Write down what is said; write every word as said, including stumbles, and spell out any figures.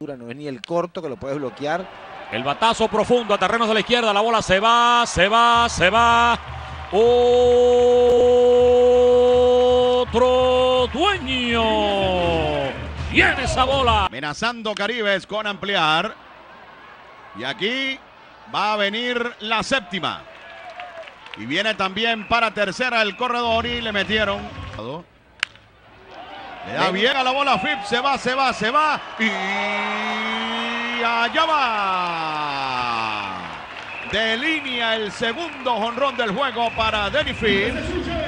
No es ni el corto que lo puedes bloquear. El batazo profundo a terrenos de la izquierda. La bola se va, se va, se va. Otro dueño. Viene esa bola. Amenazando Caribes con ampliar. Y aquí va a venir la séptima. Y viene también para tercera el corredor y le metieron. Le da bien a la bola Phipps. Se va, se va, se va. Y allá va. De línea el segundo jonrón del juego para Danny Phipps.